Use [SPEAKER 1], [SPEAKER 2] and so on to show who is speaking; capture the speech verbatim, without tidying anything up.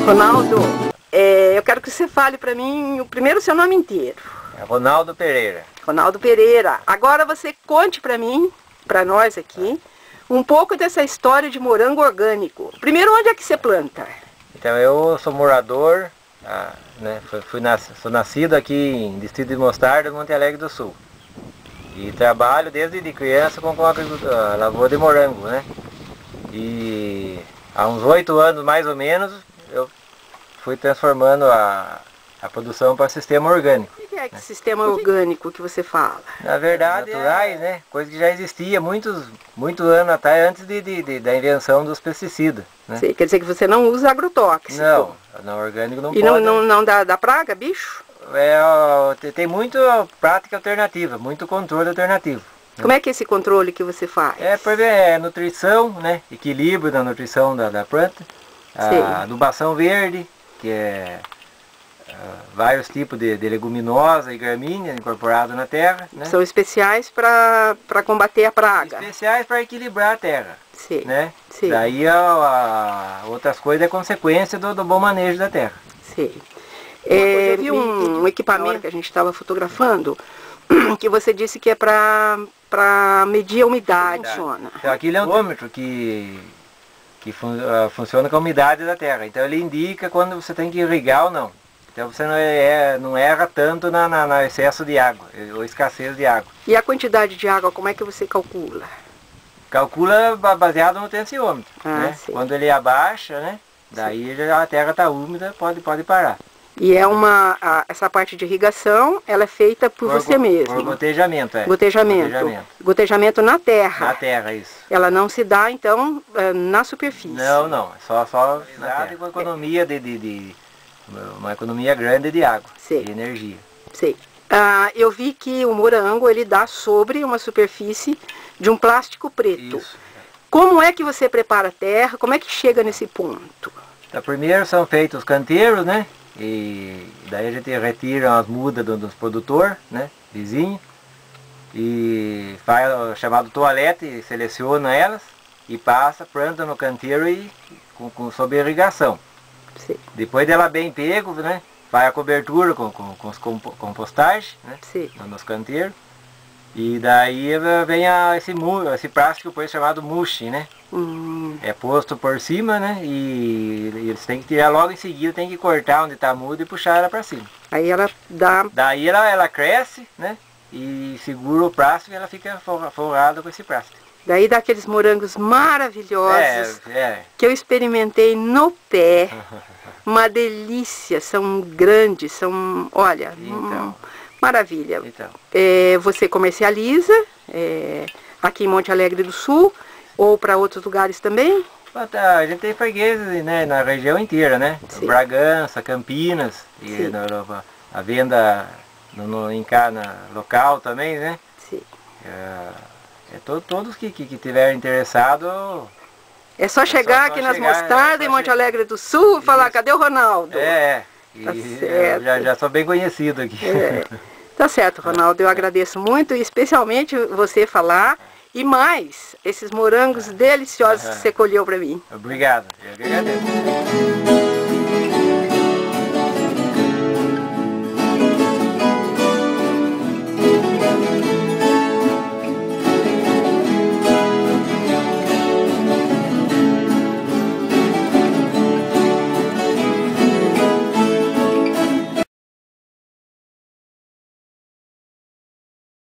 [SPEAKER 1] Ronaldo, é, eu quero que você fale para mim o primeiro seu nome inteiro.
[SPEAKER 2] É Ronaldo Pereira.
[SPEAKER 1] Ronaldo Pereira. Agora você conte para mim, para nós aqui, um pouco dessa história de morango orgânico. Primeiro, onde é que você planta?
[SPEAKER 2] Então, eu sou morador, ah, né, fui, fui nas, sou nascido aqui em Distrito de Mostarda, Monte Alegre do Sul. E trabalho desde de criança com, com a, a lavoura de morango, né? E há uns oito anos, mais ou menos, eu fui transformando a, a produção para sistema orgânico.
[SPEAKER 1] O que é esse sistema orgânico que você fala?
[SPEAKER 2] Na verdade, naturais, é... né? Coisa que já existia muitos, muitos anos atrás, antes de, de, de, da invenção dos pesticidas. Né?
[SPEAKER 1] Sei, quer dizer que você não usa agrotóxico?
[SPEAKER 2] Não, não orgânico não
[SPEAKER 1] e
[SPEAKER 2] pode.
[SPEAKER 1] E não, não, não dá, dá praga, bicho?
[SPEAKER 2] É, tem muito prática alternativa, muito controle alternativo.
[SPEAKER 1] Como é que é esse controle que você faz?
[SPEAKER 2] É, por exemplo, é nutrição, né? Equilíbrio da nutrição da, da planta, a adubação verde, que é uh, vários tipos de, de leguminosa e gramínea incorporado na terra. Né?
[SPEAKER 1] São especiais para combater a praga.
[SPEAKER 2] Especiais para equilibrar a terra.
[SPEAKER 1] Sim.
[SPEAKER 2] Né?
[SPEAKER 1] Sim.
[SPEAKER 2] Daí a, a outras coisas é consequência do, do bom manejo da terra.
[SPEAKER 1] Sim. É, vi um, um equipamento que a gente estava fotografando, que você disse que é para para medir a umidade. Funciona.
[SPEAKER 2] Então, aquele é um termômetro que, que fun, uh, funciona com a umidade da terra. Então ele indica quando você tem que irrigar ou não. Então você não, é, não erra tanto na, na, na excesso de água, ou escassez de água.
[SPEAKER 1] E a quantidade de água, como é que você calcula?
[SPEAKER 2] Calcula baseado no tensiômetro.
[SPEAKER 1] Ah,
[SPEAKER 2] né?
[SPEAKER 1] sim.
[SPEAKER 2] Quando ele abaixa, né? Daí já a terra está úmida, pode, pode parar.
[SPEAKER 1] E é uma, a, essa parte de irrigação, ela é feita por, por você mesmo.
[SPEAKER 2] Por gotejamento, é.
[SPEAKER 1] Gotejamento. Gotejamento. Gotejamento na terra.
[SPEAKER 2] Na terra, isso.
[SPEAKER 1] Ela não se dá, então, na superfície.
[SPEAKER 2] Não, não. É só, só com economia de, de, de... uma economia grande de água,
[SPEAKER 1] Sei.
[SPEAKER 2] de energia.
[SPEAKER 1] Sei. Ah, eu vi que o morango, ele dá sobre uma superfície de um plástico preto.
[SPEAKER 2] Isso.
[SPEAKER 1] Como é que você prepara a terra? Como é que chega nesse ponto?
[SPEAKER 2] Então, primeiro são feitos os canteiros, né? E daí a gente retira as mudas do, dos produtores, né, vizinho, e faz o chamado toalete, seleciona elas e passa, planta no canteiro e com, com sob irrigação.
[SPEAKER 1] Sim.
[SPEAKER 2] Depois dela bem pego, né, faz a cobertura com, com, com os compostagens, né,
[SPEAKER 1] Sim.
[SPEAKER 2] nos canteiros. E daí vem a, esse, esse plástico depois chamado mulching, né?
[SPEAKER 1] Hum.
[SPEAKER 2] É posto por cima, né? E, e eles têm que tirar logo em seguida, tem que cortar onde está muda e puxar ela para cima.
[SPEAKER 1] Aí ela dá...
[SPEAKER 2] Daí ela, ela cresce, né? E segura o plástico e ela fica forrada com esse plástico.
[SPEAKER 1] Daí dá aqueles morangos maravilhosos
[SPEAKER 2] é, é.
[SPEAKER 1] que eu experimentei no pé. Uma delícia, são grandes, são... Olha...
[SPEAKER 2] Então...
[SPEAKER 1] Hum, maravilha.
[SPEAKER 2] Então.
[SPEAKER 1] É, você comercializa é, aqui em Monte Alegre do Sul ou para outros lugares também?
[SPEAKER 2] A gente tem fregueses, né, na região inteira, né?
[SPEAKER 1] Sim.
[SPEAKER 2] Bragança, Campinas, e na, a venda no, no, em na local também, né?
[SPEAKER 1] Sim.
[SPEAKER 2] É, é to, todos que, que, que tiverem interessado.
[SPEAKER 1] É só chegar é só, aqui só nas mostardas é em Monte Alegre do Sul e falar, cadê o Ronaldo?
[SPEAKER 2] É, é.
[SPEAKER 1] Tá
[SPEAKER 2] E
[SPEAKER 1] certo.
[SPEAKER 2] Já, já sou bem conhecido aqui.
[SPEAKER 1] É. Tá certo, Ronaldo, eu agradeço muito e especialmente você falar e mais esses morangos deliciosos que você colheu para mim.
[SPEAKER 2] Obrigado, eu que agradeço.